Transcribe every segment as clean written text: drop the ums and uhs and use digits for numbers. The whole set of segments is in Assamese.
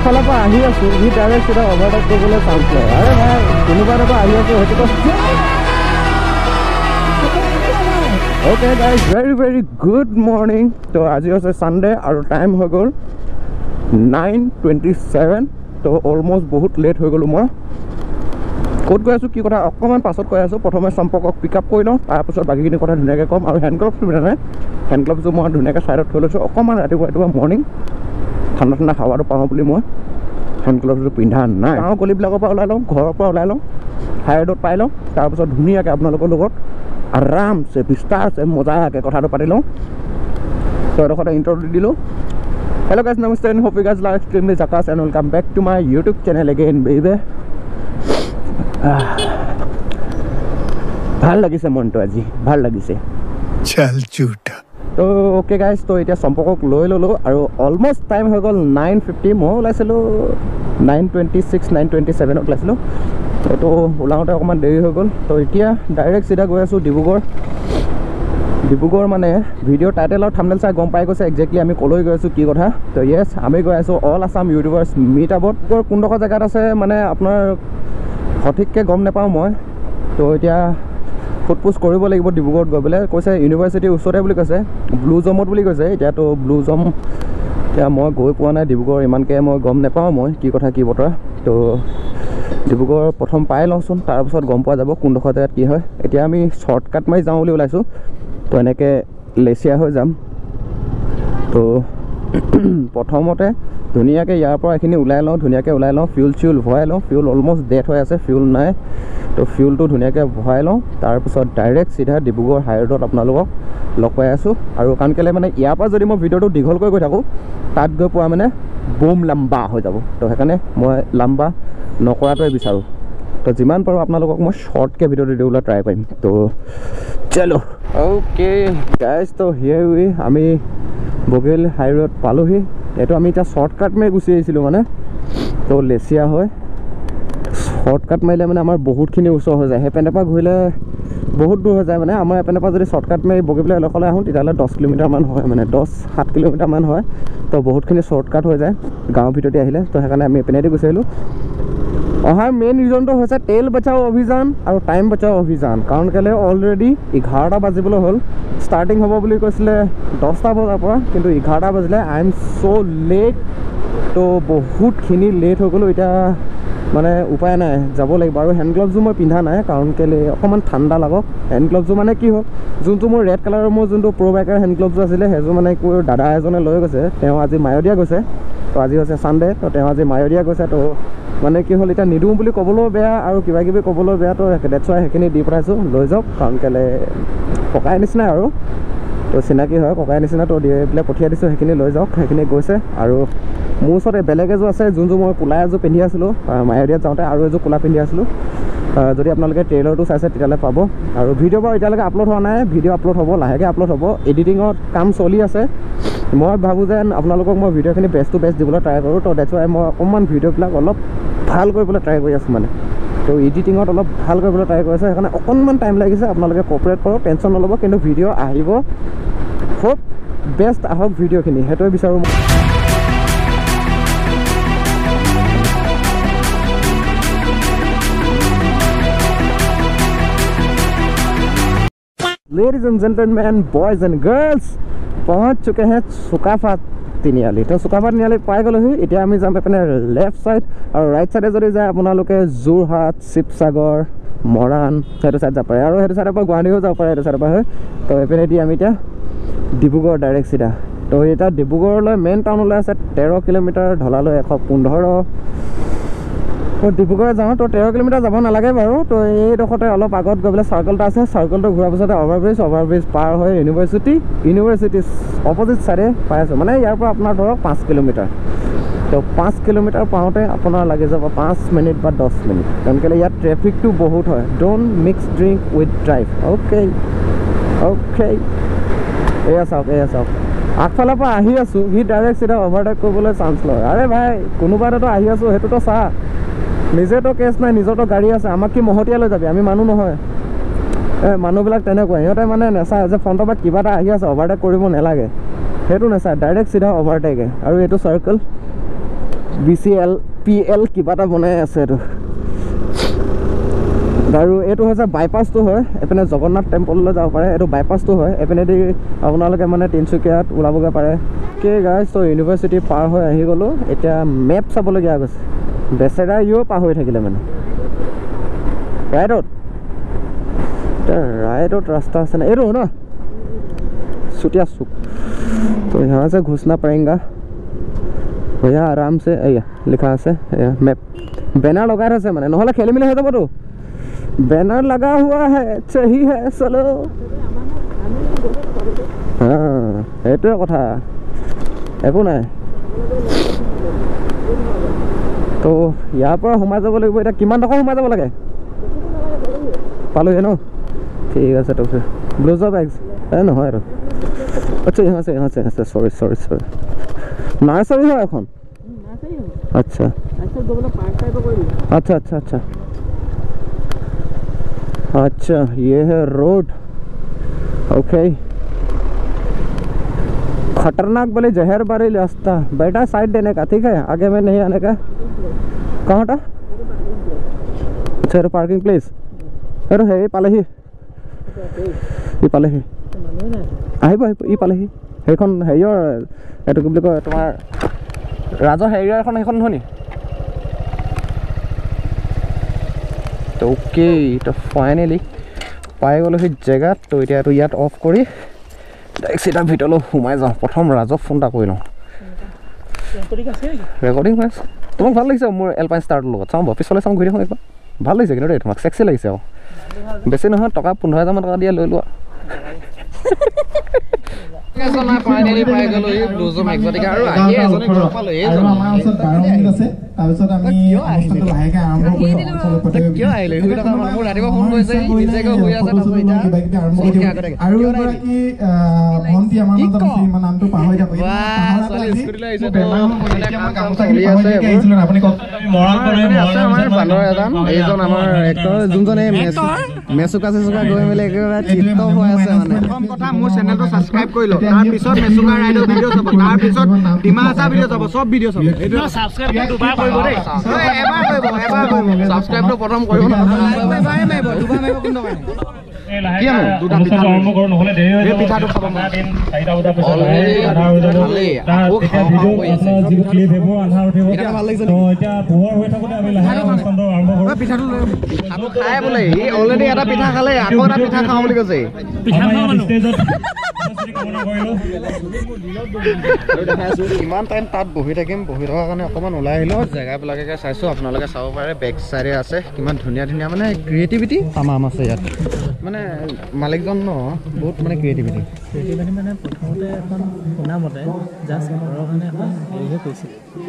আগফালৰ পৰা আহি আছোঁ সি ডাইৰেক্ট চিধা অভাৰটেক কৰিবলৈ চান্স লয় আৰে ভাই কোনোবা এটা আহি আছোঁ সেইটোতো okay guys very good morning তো আজি হৈছে ছানডে আৰু টাইম হৈ গ'ল 9:27 তো অলমষ্ট বহুত লেট হৈ গ'লোঁ মই ক'ত গৈ আছোঁ কি কথা অকণমান পাছত কৈ আছোঁ প্ৰথমে সম্পৰ্কক পিক আপ কৰি লওঁ তাৰপিছত বাকীখিনি কথা ধুনীয়াকৈ ক'ম আৰু হেণ্ড গ্লভছটো পিন্ধা নাই হেণ্ড গ্লভছটো মই ধুনীয়াকৈ ছাইডত থৈ লৈছোঁ অকণমান ৰাতিপুৱা মৰ্ণিং ঠাণ্ডা ঠাণ্ডা হাৱাটো পাওঁ বুলি মই হেণ্ড গ্লভছটো পিন্ধা নাই গাঁৱৰ গলিবিলাকৰ পৰা ওলাই লওঁ ঘৰৰ পৰা ওলাই লওঁ হাই ৰোডত পাই লওঁ তাৰপিছত ধুনীয়াকৈ আপোনালোকৰ লগত আৰামছে বিস্তাৰছে মজাকৈ কথাটো পাতি লওঁ তো এডোখৰতে ইণ্টাৰভিউ দি দিলোঁ হেল্ল' গাইজ নমস্তে hope you guys like extremely জাকাছ and welcome back to my YouTube channel again baby ভাল লাগিছে মনটো আজি ভাল লাগিছে চল ঝুটা তো অ'কে গাইজ তো এতিয়া সম্পৰ্কক লৈ ল'লোঁ আৰু অলমষ্ট টাইম হৈ গ'ল 9:50 মই ওলাইছিলোঁ 9:26 9:27 ওলাইছিলোঁ তো ওলাওঁতে অকণমান দেৰি হৈ গ'ল তো এতিয়া ডাইৰেক্ট চিধা গৈ আছোঁ ডিব্ৰুগড় মানে ভিডিঅ' টাইটেল আৰু থাম্বনেল চাই গম পাই গৈছে একজেক্টলি আমি ক'লৈ গৈ আছোঁ কি কথা তো য়েছ আমি গৈ আছোঁ অল আছাম ইউটিউবাৰ্ছ মিট আপত কোনডোখৰ জেগাত আছে মানে আপোনাৰ সঠিককৈ গম নাপাওঁ মই তো এতিয়া ফুটপোষ্ট কৰিব লাগিব ডিব্ৰুগড়ত গৈ পেলাই কৈছে ইউনিভাৰ্চিটিৰ ওচৰতে বুলি কৈছে ব্লু জমত বুলি কৈছে এতিয়াতো ব্লু জম এতিয়া মই গৈ পোৱা নাই ডিব্ৰুগড় ইমানকৈ মই গম নাপাওঁ মই কি কথা কি বতৰা তো ডিব্ৰুগড় প্ৰথম পাই লওঁচোন তাৰপিছত গম পোৱা যাব কোনডোখৰ জেগাত কি হয় এতিয়া আমি শ্বৰ্টকাট মাৰি যাওঁ বুলি ওলাইছোঁ তো এনেকৈ লেচিয়া হৈ যাম তো প্ৰথমতে ধুনীয়াকৈ ইয়াৰ পৰা এইখিনি ওলাই লওঁ ফিউল চিউল ভৰাই লওঁ ফিউল অলমষ্ট ডেথ হৈ আছে ফিউল নাই তো ফিউলটো ধুনীয়াকৈ ভৰাই লওঁ তাৰপিছত ডাইৰেক্ট চিধা ডিব্ৰুগড় হাই ৰোডত আপোনালোকক লগ পাই আছোঁ আৰু কাৰণ কেলৈ মানে ইয়াৰ পৰা যদি মই ভিডিঅ'টো দীঘলকৈ গৈ থাকোঁ তাত গৈ পোৱা মানে বুম লাম্বা হৈ যাব তো সেইকাৰণে মই লাম্বা নকৰাটোৱে বিচাৰোঁ তো যিমান পাৰোঁ আপোনালোকক মই শ্বৰ্টকৈ ভিডিঅ'টো দিবলৈ ট্ৰাই কৰিম তো চলো অ'কে গাইজ তো হিয়াৰ উই আমি বগিল হাই ৰোড পালোহি এইটো আমি এতিয়া শ্বৰ্টকাট মাৰি গুচি আহিছিলোঁ মানে তো লেচিয়া হয় শ্বৰ্টকাট মাৰিলে মানে আমাৰ বহুতখিনি ওচৰ হৈ যায় সেইপিনৰ পৰা ঘূৰিলে বহুত দূৰ হৈ যায় মানে আমাৰ এইপিনৰ পৰা যদি শ্বৰ্টকাট মাৰি বগী পেলাই এডোখৰলৈ আহোঁ তেতিয়াহ'লে 10 কিলোমিটাৰমান হয় মানে 10-7 কিলোমিটাৰমান হয় তো বহুতখিনি শ্বৰ্টকাট হৈ যায় গাঁৱৰ ভিতৰতে আহিলে তো সেইকাৰণে আমি এইপিনেদি গুচি আহিলোঁ অহাৰ মেইন ৰিজনটো হৈছে তেল বচাও অভিযান আৰু টাইম বচাও অভিযান কাৰণ কেলৈ অলৰেডি 11টা বাজিবলৈ হ'ল ষ্টাৰ্টিং হ'ব বুলি কৈছিলে 10টা বজাৰ পৰা কিন্তু 11টা বাজিলে আই এম চ' লেট তো বহুতখিনি লেট হৈ গ'লোঁ এতিয়া মানে উপায় নাই যাব লাগিব আৰু হেণ্ড গ্লভছো মই পিন্ধা নাই কাৰণ কেলৈ অকণমান ঠাণ্ডা লাগক হেণ্ড গ্লভছো মানে কি হ'ল যোনটো মোৰ ৰেড কালাৰৰ মোৰ যোনটো প্ৰ' বাইকাৰ হেণ্ড গ্লভছো আছিলে সেইযোৰ মানে দাদা এজনে লৈ গৈছে তেওঁ আজি মায়'দিয়া গৈছে তো আজি হৈছে ছানডে তো তেওঁ আজি মায়'দিয়া গৈছে তো মানে কি হ'ল এতিয়া নিদিওঁ বুলি ক'বলৈও বেয়া আৰু কিবা কিবি ক'বলৈও বেয়া তো ডেটছ ৱাই সেইখিনি দি পঠাইছোঁ লৈ যাওক কাৰণ কেলৈ ককাই নিচিনাই আৰু তো চিনাকি হয় ককাই নিচিনা তো দি পেলাই পঠিয়াই দিছোঁ সেইখিনি লৈ যাওক সেইখিনি গৈছে আৰু মোৰ ওচৰত বেলেগ এযোৰ আছে যোনযোৰ মই ক'লা এযোৰ পিন্ধি আছিলোঁ মায়'দিয়াত যাওঁতে আৰু এযোৰ ক'লা পিন্ধি আছিলোঁ যদি আপোনালোকে ট্ৰেইলাৰটো চাইছে তেতিয়াহ'লে পাব আৰু ভিডিঅ' বাৰু এতিয়ালৈকে আপলোড হোৱা নাই ভিডিঅ' আপলোড হ'ব লাহেকৈ আপলোড হ'ব এডিটিঙত কাম চলি আছে মই ভাবোঁ যেন আপোনালোকক মই ভিডিঅ'খিনি বেষ্ট টু বেষ্ট দিবলৈ ট্ৰাই কৰোঁ তো ডেটছ ৱাই মই অকণমান ভিডিঅ'বিলাক অলপ ভাল কৰিবলৈ ট্ৰাই কৰি আছোঁ মানে তো এডিটিঙত অলপ ভাল কৰিবলৈ ট্ৰাই কৰি আছোঁ সেইকাৰণে অকণমান টাইম লাগিছে আপোনালোকে কপাৰেট কৰক টেনশ্যন নল'ব কিন্তু ভিডিঅ' আহিব খুব বেষ্ট আহক ভিডিঅ'খিনি সেইটোৱে বিচাৰোঁ মই ladies and gentleman boys and girls पहुँच चुके हैं सुकाफा तिनिआली तो सुकाफा तिनिआली पाई ग'লোহি এতিয়া আমি যাম এপিনে লেফ্ট ছাইড আৰু ৰাইট ছাইডে যদি যায় আপোনালোকে যোৰহাট শিৱসাগৰ মৰাণ সেইটো ছাইড যাব পাৰে আৰু সেইটো ছাইডৰ পৰা গুৱাহাটীও যাব পাৰে সেইটো ছাইডৰ পৰা হয় তো এইপিনেদি আমি এতিয়া ডিব্ৰুগড় ডাইৰেক্ট চিধা তো এতিয়া ডিব্ৰুগড়লৈ মেইন টাউনলৈ আছে 13 কিলোমিটাৰ ঢলালৈ 115 তো ডিব্ৰুগড় যাওঁ তো 13 কিলোমিটাৰ যাব নালাগে বাৰু তো এইডোখৰতে অলপ আগত গৈ পেলাই চাৰ্কল এটা আছে চাৰ্কলটো ঘূৰাৰ পিছতে অভাৰব্ৰিজ পাৰ হৈ ইউনিভাৰ্চিটি অপজিট ছাইডে পাই আছোঁ মানে ইয়াৰ পৰা আপোনাৰ ধৰক 5 কিলোমিটাৰ তো 5 কিলোমিটাৰ পাওঁতে আপোনাৰ লাগি যাব 5 মিনিট বা 10 মিনিট কাৰণ কেলৈ ইয়াত ট্ৰেফিকটো বহুত হয় don't mix drink with drive okay এয়া চাওক আগফালৰ পৰা আহি আছোঁ সি ডাইৰেক্ট চিধা অভাৰটেক কৰিবলৈ চান্স লয় আৰে ভাই কোনোবা এটাতো আহি আছোঁ সেইটোতো চা নিজেতো কেছ নাই নিজৰতো গাড়ী আছে আমাক কি মহতিয়াই লৈ যাবি আমি মানুহ নহয় মানুহবিলাক তেনেকুৱা সিহঁতে মানে নেচায় যে ফ্ৰণ্টৰ পৰা কিবা এটা আহি আছে অভাৰটেক কৰিব নালাগে সেইটো নেচায় ডাইৰেক্ট চিধা অভাৰটেকে আৰু এইটো চাৰ্কল BCL PL কিবা এটা বনাই আছে এইটো আৰু এইটো হৈছে বাইপাছটো হয় এপিনে জগন্নাথ টেম্পললৈ যাব পাৰে এইটো বাইপাছটো হয় এপিনেদি আপোনালোকে মানে তিনিচুকীয়াত ওলাবগৈ পাৰে কে গাইজ তো ইউনিভাৰ্চিটি পাৰ হৈ আহি গ'লোঁ এতিয়া মেপ চাবলগীয়া গৈছে বেচেৰা ইও পাহৰি থাকিলে মানে ৰাইটত राइट रास्ता से ना ये रो ना सुटिया सुख तो यहाँ से घुसना पड़ेगा भैया आराम से लिखा है मैप बैनर लगा रहे से मैंने नहले खेले मिले है तो बैनर लगा हुआ है सही है चलो हाँ ये कथा एक ना तो यार पर सोमाय যাব লাগিব এটা কিমান টকা সোমাই যাব লাগে পালো ন ठीक है तो फिर ब्लूजा बैग्स है ना है अच्छा यहाँ से सॉरी नर्सरी है এখন अच्छा अच्छा अच्छा ये है रोड ओके खतरनाक बोले जहर बारी रास्ता बेटा साइड देने का ठीक है आगे में नहीं आने का कहाँ था अच्छा पार्किंग प्लेस अरे है पाले ही पालेহি আহিব ই পালেহি সেইখন হেৰিয়ৰ এইটো কি বুলি কয় তোমাৰ ৰাজৰ হেৰিয়ৰ এখন সেইখন নহয় নি তো অ'কে তো ফাইনেলি পাই গ'লোঁ সেই জেগাত তো এতিয়া এইটো ইয়াত অফ কৰি ডাইৰেক্ট চিধা ভিতৰলৈ সোমাই যাওঁ প্ৰথম ৰাজক ফোন এটা কৰি লওঁ ৰেকৰ্ডিং হৈ আছে তোমাক ভাল লাগিছে মোৰ এলপাইন ষ্টাৰটোৰ লগত চাওঁ পিছলৈ চাওঁ ঘূৰি দেখোন একবাৰ ভাল লাগিছে কিন্তু দেই তোমাক চেক্সি লাগিছে আৰু বেছি নহয় টকা 15,000 মান টকা দিয়া লৈ লোৱা ফাইনেলি পাই গ'লো এই ব্লুজম এক্সটিক আৰু আহি এজনে ঘৰ পালো এই আমাৰ ওচৰত 12 মিনিট আছে তাৰপিছত আমি অনুষ্ঠানটো লাহেকৈ আৰম্ভ কৰিম কিয় আহিলে হৈ থকা মোৰ ৰাতিপুৱা ফোন কৰিছে নিজেকৈ হৈ আছে তাৰপিছত এতিয়া আৰু এগৰাকী ভণ্টি আমাৰ মাজত আছে ইমান নামটো পাহৰি থাকো স্কুটিলৈ আহিছে তো চলি আছে আপুনি মৰাল কৰে আমাৰ বান্দৰ এজন এইজন আমাৰ এক্টৰ যোনজনে মেচুকা গৈ মেলি একেবাৰে টিপটপ হৈ আছে মানে প্ৰথম কথা মোৰ চেনেলটো সাবস্ক্ৰাইব কৰি ল তাৰ পিছত মেচুকা ৰাইডৰ ভিডিও চাব তাৰ পিছত ডিমা আসা ভিডিও চাব সব ভিডিও চাব এইটো সাবস্ক্ৰাইব দুবাৰ কৰিব দেই এবাৰ কৰিব সাবস্ক্ৰাইবটো প্ৰথম কৰিব না এবাৰ মাৰিব দুবাৰ মাৰিব কোন দোকানে কিয় দুটা পিঠা আৰম্ভ কৰো নহলে দেৰি হৈ যাব পিঠাটো খাব না দিন 4টা বজা পিছত আধা হৈ যাব তাৰ তেতিয়া ভিডিও আপোনাৰ যিটো ক্লিপ হেব আধা উঠিব এটা ভাল লাগিছে তো এতিয়া পোহৰ হৈ থাকোতে আমি লাহে অনুষ্ঠানটো আৰম্ভ কৰো পিঠাটো খাই বলে ই অলৰেডি এটা পিঠা খালে আকৌ এটা পিঠা খাও বুলি কৈছে পিঠা খাও মানুহ ষ্টেজত ইমান টাইম তাত বহি থাকিম বহি থকাৰ কাৰণে অকণমান ওলাই আহিলোঁ জেগাবিলাকে চাইছোঁ আপোনালোকে চাব পাৰে বেক চাইডে আছে কিমান ধুনীয়া ধুনীয়া মানে ক্ৰিয়েটিভিটি তামাম আছে ইয়াত মানে মালিকজন ন বহুত মানে ক্ৰিয়েটিভিটি মানে প্ৰথমতে এখন শুনা মতে জাষ্ট ঘৰৰ কাৰণে এখন হেৰিহে কৈছিল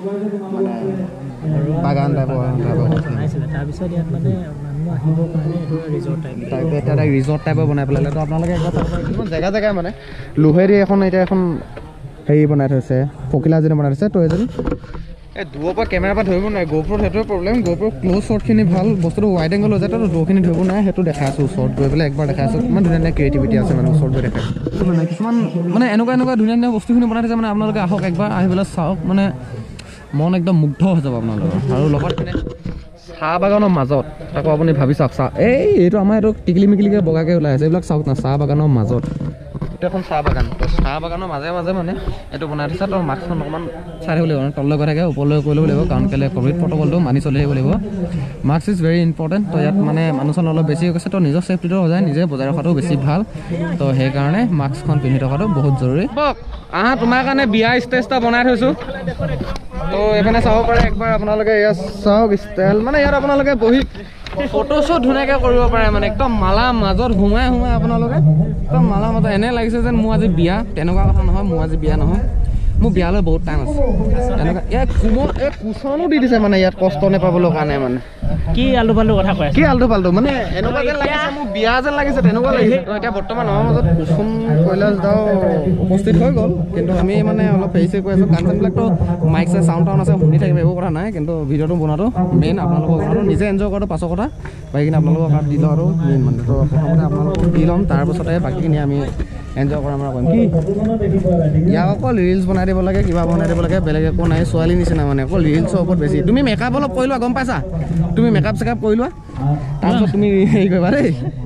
বাগান টাইপৰ বনাইছিলে তাৰপিছত ইয়াত মানে মানুহ আহিবৰ কাৰণে এইটো ৰিজৰ্ট টাইপৰ বনাই পেলালে তো আপোনালোকে একবাৰ চাব পাৰে কিমান জেগা জেগাই মানে লোহেৰি এখন এতিয়া এখন হেৰি বনাই থৈছে পকিলা যেনে বনাই থৈছে তো এজন এই দূৰৰ পৰা কেমেৰাৰ পৰা ধৰিব নোৱাৰে গোপ্ৰত সেইটোৱে প্ৰব্লেম গোপ্ৰত ক্ল'জ শ্বটখিনি ভাল বস্তুটো ৱাইড এংগল হৈ যায় তো দূৰখিনি ধৰিব নোৱাৰে সেইটো দেখাই আছোঁ ওচৰত গৈ পেলাই একবাৰ দেখাই আছোঁ কিমান ধুনীয়া ধুনীয়া ক্ৰিয়েটিভিটি আছে মানে ওচৰত গৈ দেখাই মানে কিছুমান মানে এনেকুৱা ধুনীয়া ধুনীয়া বস্তুখিনি বনাই থৈছে মানে আপোনালোকে আহক একবাৰ আহি পেলাই চাওক মানে মন একদম মুগ্ধ হৈ যাব আপোনালোকৰ আৰু লগত মানে চাহ বাগানৰ মাজত তাকো আপুনি ভাবি চাওক চাহ এইটো আমাৰ এইটো টিকলি মিকিলিকৈ বগাকৈ ওলাই আছে এইবিলাক চাওক না চাহ বাগানৰ মাজত এখন চাহ বাগান তো চাহ বাগানৰ মাজে মাজে মানে এইটো বনাই থৈছে তো মাস্কখন অকণমান চাই থাকিব লাগিব তললৈ গৈ থাকে ওপৰলৈ কৰি ল'ব লাগিব কাৰণ কেলৈ ক'ভিড প্ৰট'কলটো মানি চলি আহিব লাগিব মাস্ক ইজ ভেৰি ইম্পৰ্টেণ্ট তো ইয়াত মানে মানুহজন অলপ বেছি হৈ গৈছে তো নিজৰ ছেফটিটো হৈ যায় নিজে বজাই ৰখাটো বেছি ভাল তো সেইকাৰণে মাস্কখন পিন্ধি থকাটো বহুত জৰুৰী আহা তোমাৰ কাৰণে বিয়া ষ্টেজ এটা বনাই থৈছোঁ তো এইপিনে চাব পাৰে একবাৰ আপোনালোকে ইয়াত চাওক ষ্টাইল মানে ইয়াত আপোনালোকে বহি ফটোশ্বুট ধুনীয়াকৈ কৰিব পাৰে মানে একদম মালা মাজত সোমাই আপোনালোকে একদম মালা মাজত এনে লাগিছে যেন মোৰ আজি বিয়া তেনেকুৱা কথা নহয় মোৰ আজি বিয়া নহয় মোৰ বিয়ালৈ বহুত টাইম আছে এনেকুৱা ইয়াত কোমল কুচনো দি দিছে মানে ইয়াত কষ্ট নাপাবলৈ কাৰণে মানে কি আলু পাল্টু কথা কয় কি আলু পাল্টু মানে এনেকুৱা যেন লাগিছে মোৰ বিয়া যেন লাগিছে তেনেকুৱা লাগিছে তো এতিয়া বৰ্তমান আমাৰ মাজত কুচুম কৈলাশ দাও উপস্থিত হৈ গ'ল কিন্তু আমি মানে অলপ হেৰি কৈ আছোঁ গান চানবিলাকতো মাইক চাই চাউণ্ড টাউন আছে শুনি থাকিব একো কথা নাই কিন্তু ভিডিঅ'টো বনোৱাটো মেইন আপোনালোকৰ কথাটো নিজে এনজয় কৰাটো পাছৰ কথা বাকীখিনি আপোনালোকৰ কাৰ্ড দি লওঁ আৰু মেইন মানে তো প্ৰথমতে আপোনালোকক দি ল'ম তাৰপিছতে বাকীখিনি আমি এনজয় কৰা আমাৰ কৰিম কি ইয়াক অকল ৰিলছ বনাই দিব লাগে কিবা বনাই দিব লাগে বেলেগ একো নাই ছোৱালী নিচিনা মানে অকল ৰিলছৰ ওপৰত বেছি তুমি মেকআপ অলপ কৰি লোৱা গম পাইছা তুমি মেকআপ চেকআপ কৰি লোৱা তাৰপিছত তুমি হেৰি কৰিবা দেই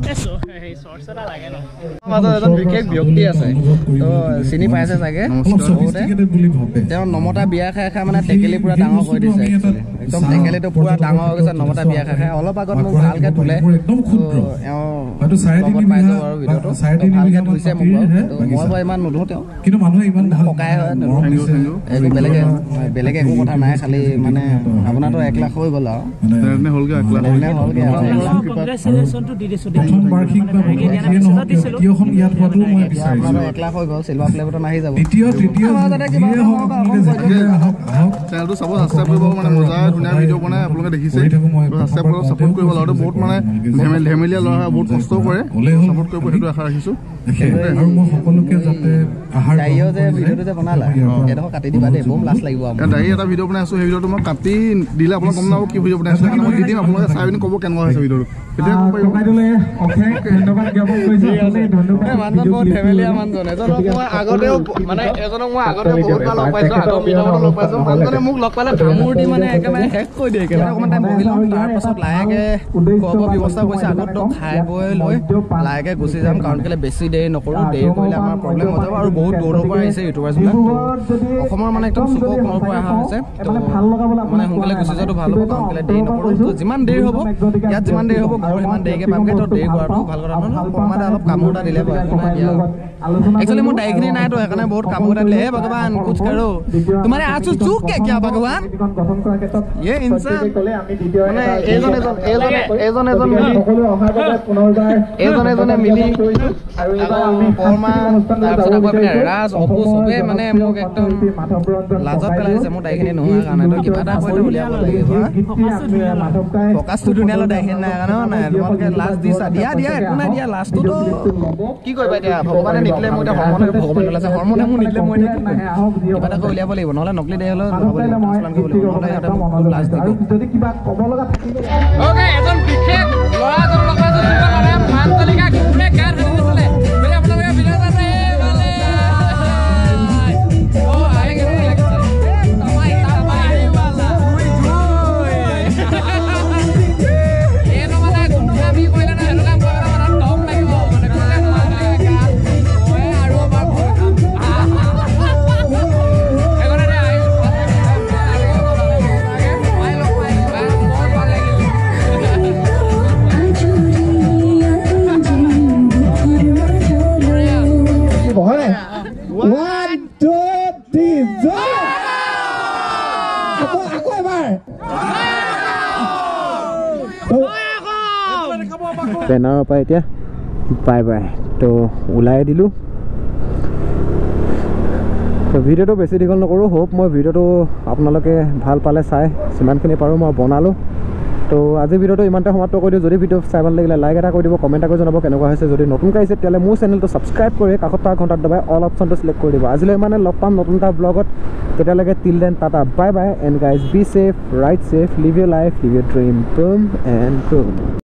মাজত এজন বিশেষ ব্যক্তি আছে তো চিনি পাইছে চাগে তেওঁ নমতা বিয়া খাই খাই মানে টেকেলি পুৰা ডাঙৰ কৰি দিছে একদম টেকেলিটো পুৰা ডাঙৰ হৈ গৈছে নমতা বিয়া খাই খাই অলপ আগত মোক ভালকৈ ধুলে লগত পাইছোঁ আৰু ভিডিঅ'টো ভালকৈ ধুইছে মোক মই বাৰু ইমান নুধো তেওঁ কিন্তু মানুহে ইমান পকাই হয় বেলেগে একো কথা নাই খালি মানে আপোনাৰতো 1 লাখ হৈ গ'ল আৰু ধেমেলীয়া ল'ৰা বহুত কষ্ট কৰে চাপোৰ্ট কৰিব সেইটো আশা ৰাখিছোঁ আৰু মই সকলোকে যাতে আহাৰ ভিডিঅ'টো যে বনালা এডোখৰ কাটি দিবা দেই বহুত লাজ লাগিব ডাইৰী এটা ভিডিঅ' বনাই আছোঁ সেই ভিডিঅ'টো মই কাটি দিলে আপোনাক গম নাপাব কি ভিডিঅ' বনাই আছোঁ সেইকাৰণে মই দি দিম আপোনালোকে চাই পিনি ক'ব কেনেকুৱা হৈছে ভিডিঅ'টো তেতিয়া ক'ব পাৰিব মানুহজন বহুত ধেমেলীয়া মানুহজন এজনক মই আগতেও মানে বহুতবাৰ লগ পাইছোঁ আগৰ মিটাৰতো লগ পাইছোঁ মানুহজনে মোক লগ পালে কামোৰ দি মানে একেবাৰে শেষ কৰি দিয়ে একেবাৰে অকণমান টাইম বহি লওঁ তাৰপাছত লাহেকৈ খোৱা বোৱা ব্যৱস্থা কৰিছে আগত খাই বৈ লৈ লাহেকৈ গুচি যাম কাৰণ কেলৈ বেছি দেৰি নকৰোঁ দেৰি কৰিলে আমাৰ প্ৰব্লেম হৈ যাব আৰু বহুত দূৰৰ পৰা আহিছে ইউটিউবাৰ্ছবিলাক অসমৰ মানে একদম চুকৰ কোণৰ পৰা অহা হৈছে তো মানে সোনকালে গুচি যোৱাটো ভাল হ'ব কাৰণ কেলৈ দেৰি নকৰোঁ তো যিমান দেৰি হ'ব ইয়াত যিমান দেৰি হ'ব ঘৰ সিমান দেৰিকৈ পামগৈ তো দেৰি কৰাটো ভাল কথা নহয় কমাতে অলপ কামোৰ এটা দিলে एक्चुअली मैं डायग्री ना तो है बहुत काम होता है भगवान कुछ करो तुम्हारे आंसू चूक के क्या भगवान ये इंसान मिली राज अपू सबे মানে মোক একদম লাজত পেলাইছে মোৰ ডাইখিনি নোহোৱা কাৰণে তো কিবা এটা কৰি উলিয়াব লাগিব ফকাছটো ধুনীয়ালৈ ডাইখিনি নাই কাৰণে নাই তোমালোকে লাষ্ট দিছা দিয়া একো নাই দিয়া লাষ্টটো তো কি কৰিবা এতিয়া ভগৱানে নিদিলে মই এতিয়া হৰমনে ভগৱান ওলাইছে হৰমনে মোক নিদিলে মই কিবা এটা কৰি উলিয়াব লাগিব নহ'লে নকলি দেহ হ'লেও লাষ্ট দিব যদি কিবা ক'ব লগা থাকিলে অ'কে এজন বিশেষ ল'ৰা এজন লগ পাইছোঁ মানতলিকা ঘূৰে গান শুনিছিলে যদি আপোনালোকে ভিডিঅ' চাইছে বেনাৰৰ পৰা এতিয়া বাই বাই তো ওলাই দিলোঁ তো ভিডিঅ'টো বেছি দীঘল নকৰোঁ হোপ মই ভিডিঅ'টো আপোনালোকে ভাল পালে চাই যিমানখিনি পাৰোঁ মই বনালোঁ তো আজি ভিডিঅ'টো ইমানতে সমাপ্ত কৰি দিওঁ যদি ভিডিঅ' চাই ভাল লাগিলে লাইক এটা কৰি দিব কমেণ্ট এটা কৰি জনাব কেনেকুৱা হৈছে যদি নতুনকৈ আহিছে তেতিয়াহ'লে মোৰ চেনেলটো ছাবস্ক্ৰাইব কৰি কাষত থকা ঘণ্টাত দবাই অল অপশ্যনটো চিলেক্ট কৰি দিব আজিলৈ মানে লগ পাম নতুন এটা ব্লগত তেতিয়ালৈকে till then tata bye bye and guys be safe right safe live your life live your dream boom and broom